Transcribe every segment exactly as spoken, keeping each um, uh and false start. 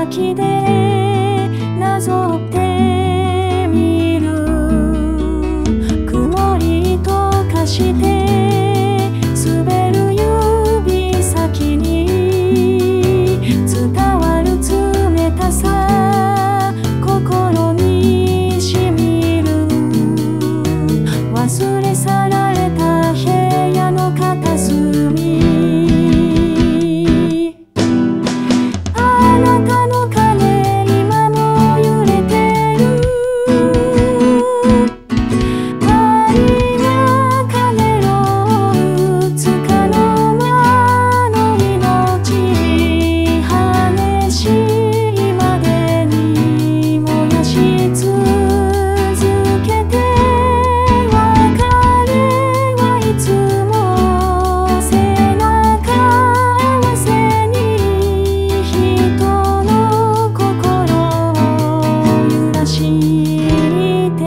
先でなぞってみる。曇りと化して滑る指先に伝わる冷たさ、心にしみる。忘れ去られた部屋の片隅、あなたの影今も揺れてる。針が鐘を打つかの間の命、激しいまでに燃やし続けて、別れはいつも背中合わせに人の心を揺らして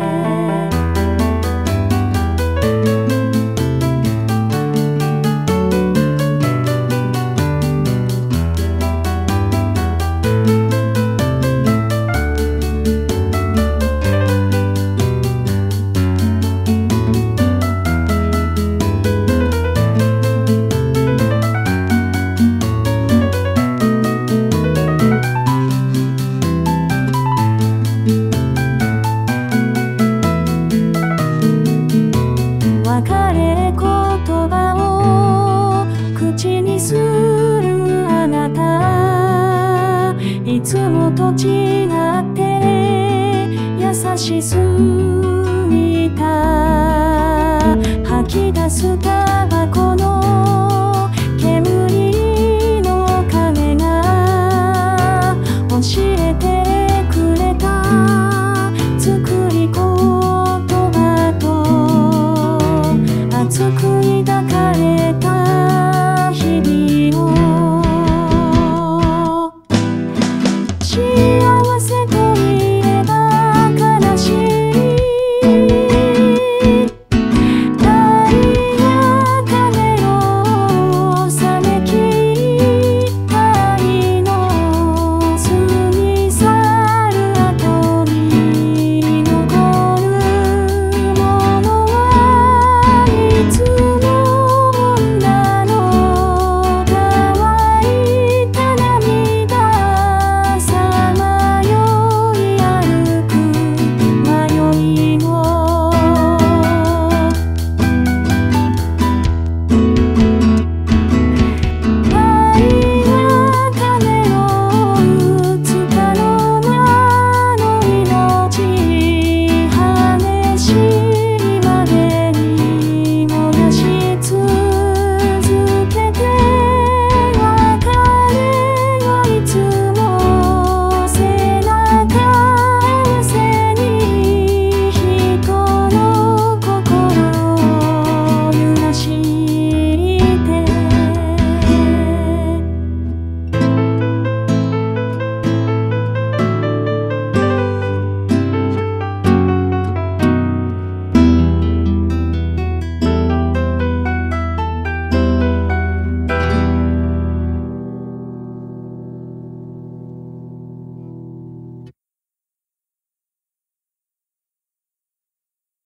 別れ言葉を口にするあなた、いつもと違って優しすぎた。